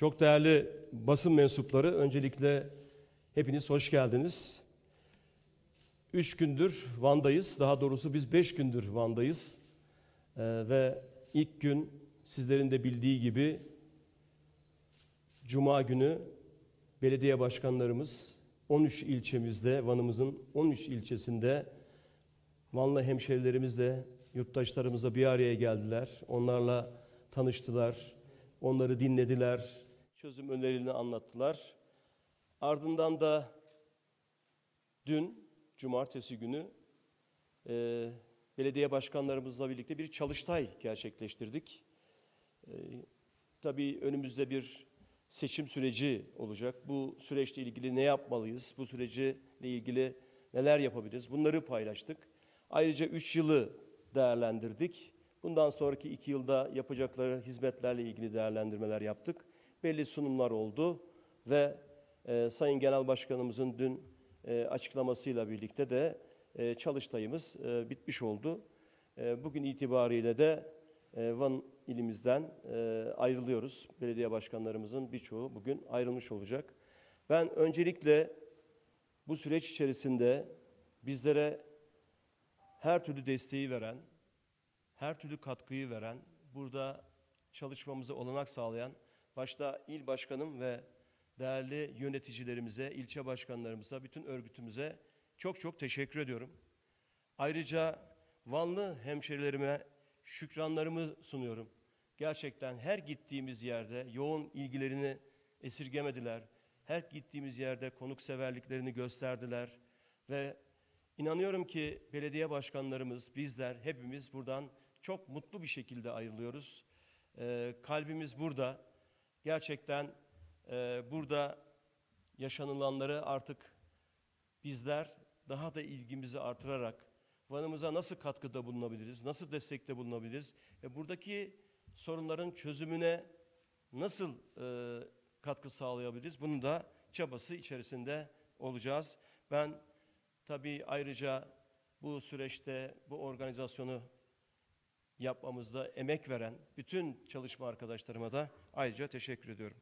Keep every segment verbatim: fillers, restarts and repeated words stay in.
Çok değerli basın mensupları, öncelikle hepiniz hoş geldiniz. Üç gündür Van'dayız, daha doğrusu biz beş gündür Van'dayız. Ee, ve ilk gün sizlerin de bildiği gibi Cuma günü belediye başkanlarımız on üç ilçemizde, Van'ımızın on üç ilçesinde Vanlı hemşehrilerimizle, yurttaşlarımızla bir araya geldiler. Onlarla tanıştılar, onları dinlediler, çözüm önerilerini anlattılar. Ardından da dün, cumartesi günü e, belediye başkanlarımızla birlikte bir çalıştay gerçekleştirdik. E, tabii önümüzde bir seçim süreci olacak. Bu süreçle ilgili ne yapmalıyız? Bu süreçle ilgili neler yapabiliriz? Bunları paylaştık. Ayrıca üç yılı değerlendirdik. Bundan sonraki iki yılda yapacakları hizmetlerle ilgili değerlendirmeler yaptık. Belli sunumlar oldu ve e, Sayın Genel Başkanımızın dün e, açıklamasıyla birlikte de e, çalıştayımız e, bitmiş oldu. E, bugün itibariyle de e, Van ilimizden e, ayrılıyoruz. Belediye başkanlarımızın birçoğu bugün ayrılmış olacak. Ben öncelikle bu süreç içerisinde bizlere her türlü desteği veren, her türlü katkıyı veren, burada çalışmamıza olanak sağlayan, başta il başkanım ve değerli yöneticilerimize, ilçe başkanlarımıza, bütün örgütümüze çok çok teşekkür ediyorum. Ayrıca Vanlı hemşerilerime şükranlarımı sunuyorum. Gerçekten her gittiğimiz yerde yoğun ilgilerini esirgemediler. Her gittiğimiz yerde konukseverliklerini gösterdiler ve İnanıyorum ki belediye başkanlarımız, bizler hepimiz buradan çok mutlu bir şekilde ayrılıyoruz. Ee, kalbimiz burada. Gerçekten e, burada yaşanılanları artık bizler daha da ilgimizi artırarak Van'ımıza nasıl katkıda bulunabiliriz, nasıl destekte bulunabiliriz ve buradaki sorunların çözümüne nasıl e, katkı sağlayabiliriz? Bunun da çabası içerisinde olacağız. Ben tabii ayrıca bu süreçte bu organizasyonu yapmamızda emek veren bütün çalışma arkadaşlarıma da ayrıca teşekkür ediyorum.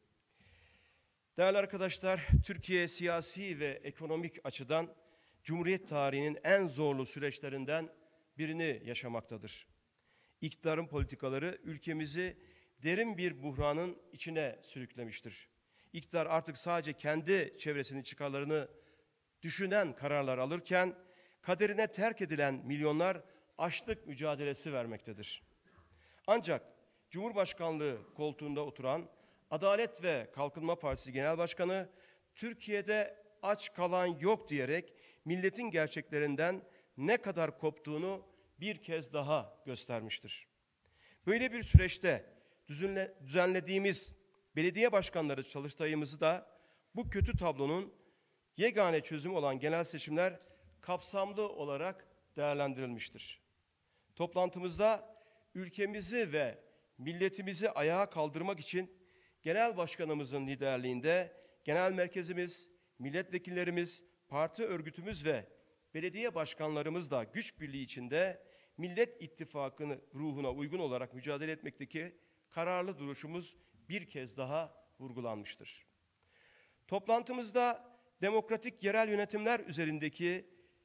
Değerli arkadaşlar, Türkiye siyasi ve ekonomik açıdan Cumhuriyet tarihinin en zorlu süreçlerinden birini yaşamaktadır. İktidarın politikaları ülkemizi derin bir buhranın içine sürüklemiştir. İktidar artık sadece kendi çevresinin çıkarlarını düşünen kararlar alırken kaderine terk edilen milyonlar açlık mücadelesi vermektedir. Ancak Cumhurbaşkanlığı koltuğunda oturan Adalet ve Kalkınma Partisi Genel Başkanı Türkiye'de aç kalan yok diyerek milletin gerçeklerinden ne kadar koptuğunu bir kez daha göstermiştir. Böyle bir süreçte düzenle, düzenlediğimiz belediye başkanları çalıştayımızı da bu kötü tablonun yegane çözüm olan genel seçimler kapsamlı olarak değerlendirilmiştir. Toplantımızda ülkemizi ve milletimizi ayağa kaldırmak için Genel Başkanımızın liderliğinde genel merkezimiz, milletvekillerimiz, parti örgütümüz ve belediye başkanlarımız da güç birliği içinde Millet İttifakı'nın ruhuna uygun olarak mücadele etmekteki kararlı duruşumuz bir kez daha vurgulanmıştır. Toplantımızda demokratik yerel yönetimler üzerindeki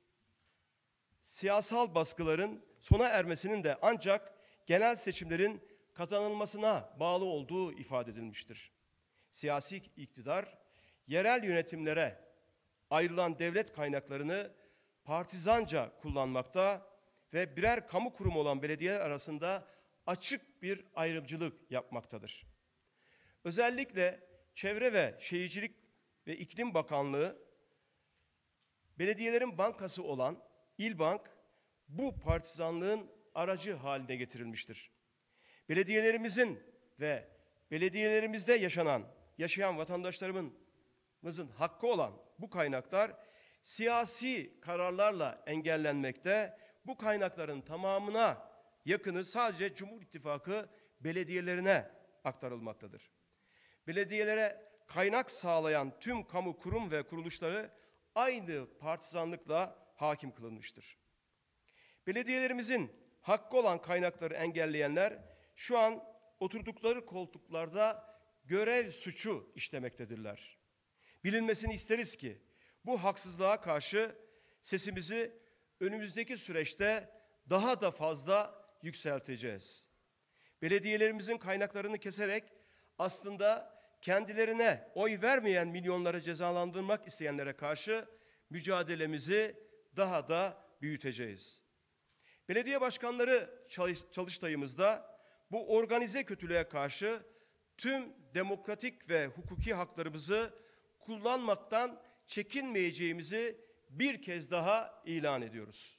siyasal baskıların sona ermesinin de ancak genel seçimlerin kazanılmasına bağlı olduğu ifade edilmiştir. Siyasi iktidar, yerel yönetimlere ayrılan devlet kaynaklarını partizanca kullanmakta ve birer kamu kurumu olan belediyeler arasında açık bir ayrımcılık yapmaktadır. Özellikle Çevre ve Şehircilik ve İklim Bakanlığı, belediyelerin bankası olan İlbank, bu partizanlığın aracı haline getirilmiştir. Belediyelerimizin ve belediyelerimizde yaşanan, yaşayan vatandaşlarımızın hakkı olan bu kaynaklar siyasi kararlarla engellenmekte. Bu kaynakların tamamına yakını sadece Cumhur İttifakı belediyelerine aktarılmaktadır. Belediyelere kaynak sağlayan tüm kamu kurum ve kuruluşları aynı partizanlıkla hakim kılınmıştır. Belediyelerimizin hakkı olan kaynakları engelleyenler şu an oturdukları koltuklarda görev suçu işlemektedirler. Bilinmesini isteriz ki bu haksızlığa karşı sesimizi önümüzdeki süreçte daha da fazla yükselteceğiz. Belediyelerimizin kaynaklarını keserek aslında kendilerine oy vermeyen milyonları cezalandırmak isteyenlere karşı mücadelemizi daha da büyüteceğiz. Belediye başkanları çalıştayımızda bu organize kötülüğe karşı tüm demokratik ve hukuki haklarımızı kullanmaktan çekinmeyeceğimizi bir kez daha ilan ediyoruz.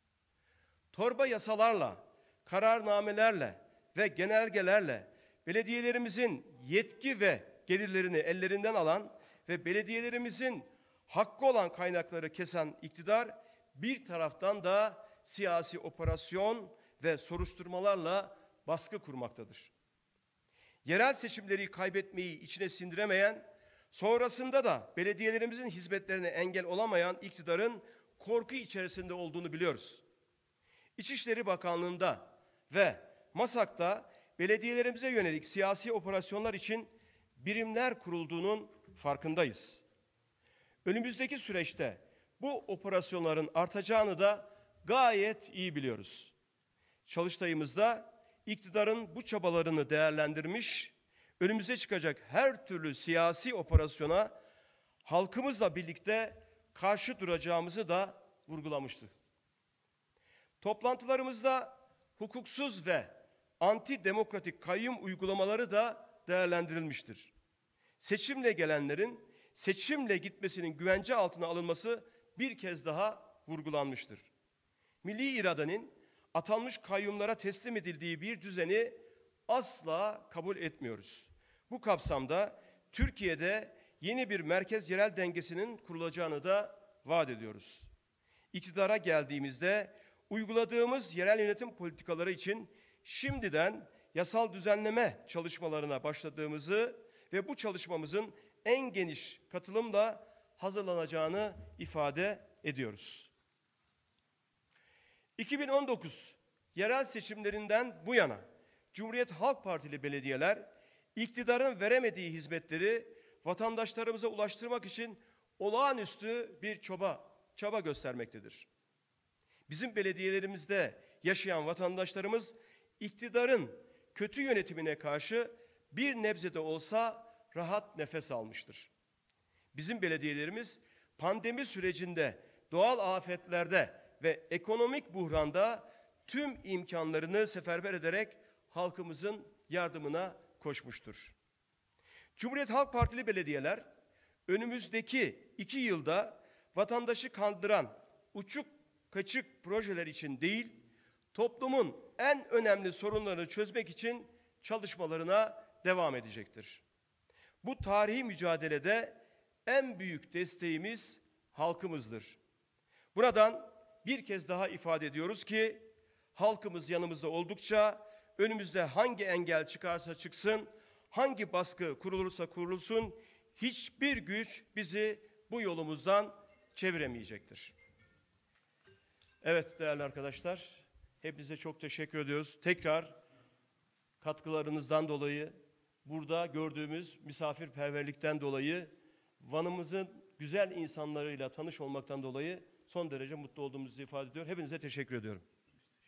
Torba yasalarla, kararnamelerle ve genelgelerle belediyelerimizin yetki ve gelirlerini ellerinden alan ve belediyelerimizin hakkı olan kaynakları kesen iktidar bir taraftan da siyasi operasyon ve soruşturmalarla baskı kurmaktadır. Yerel seçimleri kaybetmeyi içine sindiremeyen, sonrasında da belediyelerimizin hizmetlerine engel olamayan iktidarın korku içerisinde olduğunu biliyoruz. İçişleri Bakanlığı'nda ve MASAK'ta belediyelerimize yönelik siyasi operasyonlar için birimler kurulduğunun farkındayız. Önümüzdeki süreçte bu operasyonların artacağını da gayet iyi biliyoruz. Çalıştayımızda iktidarın bu çabalarını değerlendirmiş, önümüze çıkacak her türlü siyasi operasyona halkımızla birlikte karşı duracağımızı da vurgulamıştık. Toplantılarımızda hukuksuz ve antidemokratik kayyum uygulamaları da değerlendirilmiştir. Seçimle gelenlerin seçimle gitmesinin güvence altına alınması bir kez daha vurgulanmıştır. Milli iradenin atanmış kayyumlara teslim edildiği bir düzeni asla kabul etmiyoruz. Bu kapsamda Türkiye'de yeni bir merkez yerel dengesinin kurulacağını da vaat ediyoruz. İktidara geldiğimizde uyguladığımız yerel yönetim politikaları için şimdiden yasal düzenleme çalışmalarına başladığımızı ve bu çalışmamızın en geniş katılımla hazırlanacağını ifade ediyoruz. iki bin on dokuz yerel seçimlerinden bu yana Cumhuriyet Halk Partili belediyeler iktidarın veremediği hizmetleri vatandaşlarımıza ulaştırmak için olağanüstü bir çaba, çaba göstermektedir. Bizim belediyelerimizde yaşayan vatandaşlarımız iktidarın kötü yönetimine karşı bir nebze de olsa rahat nefes almıştır. Bizim belediyelerimiz pandemi sürecinde, doğal afetlerde ve ekonomik buhranda tüm imkanlarını seferber ederek halkımızın yardımına koşmuştur. Cumhuriyet Halk Partili belediyeler önümüzdeki iki yılda vatandaşı kandıran uçuk kaçık projeler için değil, toplumun en önemli sorunlarını çözmek için çalışmalarına devam edecektir. Bu tarihi mücadelede en büyük desteğimiz halkımızdır. Buradan bir kez daha ifade ediyoruz ki halkımız yanımızda oldukça önümüzde hangi engel çıkarsa çıksın, hangi baskı kurulursa kurulsun hiçbir güç bizi bu yolumuzdan çeviremeyecektir. Evet değerli arkadaşlar, hepinize çok teşekkür ediyoruz. Tekrar katkılarınızdan dolayı, burada gördüğümüz misafirperverlikten dolayı, Van'ımızın güzel insanlarıyla tanış olmaktan dolayı son derece mutlu olduğumuzu ifade ediyor. Hepinize teşekkür ediyorum.